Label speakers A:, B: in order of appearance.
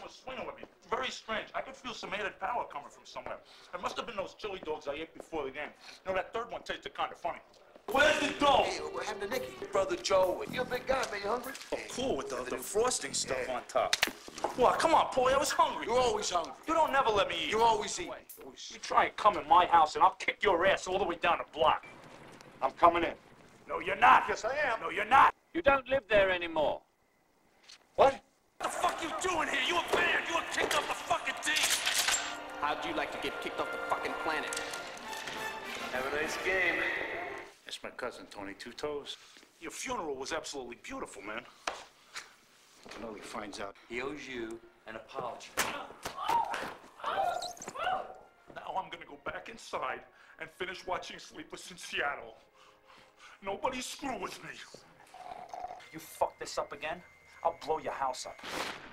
A: was swinging with me. Very strange. I could feel some added power coming from somewhere. It must have been those chili dogs I ate before the game. You know, that third one tasted kind of funny. Where's the dough?
B: Hey, what happened to Nicky? Brother Joe, you're a big guy, man. You hungry?
A: Oh, cool with the frosting stuff on top. Well, come on, Paulie, I was hungry.
B: You're always hungry.
A: You don't never let me eat.
B: You always eat.
A: You try and come in my house and I'll kick your ass all the way down the block.
B: I'm coming in.
A: No, you're not.
B: Yes, I am.
A: No, you're not.
C: You don't live there anymore.
B: What?
A: What the fuck you doing here? You were banned. You were kicked off the fucking team.
D: How'd you like to get kicked off the fucking planet?
C: Have a nice game.
A: That's my cousin, Tony Two Toes. Your funeral was absolutely beautiful, man. Until he finds out
D: He owes you an apology.
A: Now I'm gonna go back inside and finish watching Sleepless in Seattle. Nobody screw with me. You fuck this up again, I'll blow your house up.